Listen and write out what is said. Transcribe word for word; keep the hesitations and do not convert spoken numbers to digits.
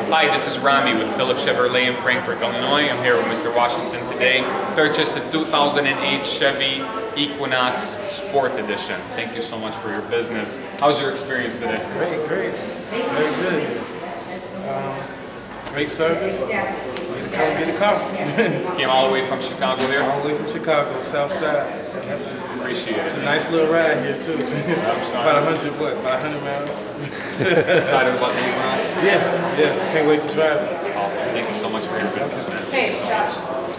Hi, this is Rami with Phillips Chevy in Frankfort, Illinois. I'm here with Mister Washington today. Purchased a two thousand eight Chevy Equinox Sport Edition. Thank you so much for your business. How's your experience today? Great, great. Very good. Um, great service. Way to come get a car. Came all the way from Chicago here? All the way from Chicago, South Side. Appreciate it. It's a nice little ride here too. About a hundred, what? About a hundred miles. Excited about these rides? Yes, yes. Can't wait to drive it. Awesome. Thank you so much for your business, man. Thank you so much.